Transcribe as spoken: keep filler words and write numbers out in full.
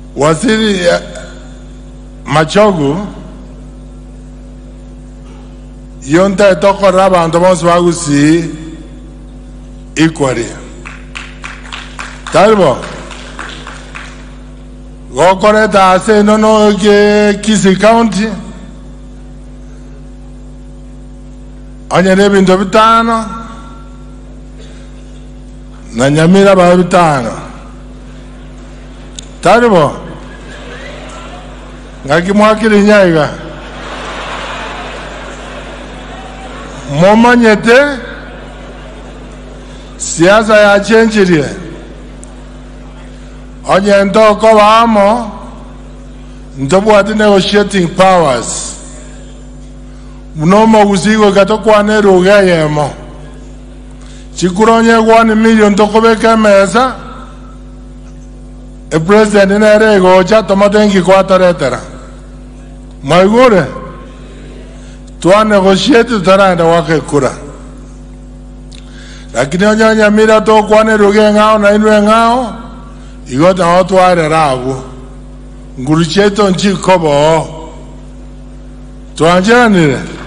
Waziri Machogu yonta toko raba andamos wagusi equally. Talbo Gokoreta ase no no ke Kisii County Anyarebe ndo bitano na Nyamira ba bitano. Talbo ngaki mwakiri nyaiga momanyete siasa ya chenjirie onye ndoko wamo ndobu ati negotiating powers mnomo gusigo katokwane rugayemo chikuronye one million tokobeka mesa e president nerego cha tomatengi kwa taretera maigure tuwa negotiate taranda wake kura lakini onye Nyamira tokwane ruge ngao na inwe ngao igota watu are ragu nguru cheto nchi kobo tuanjanire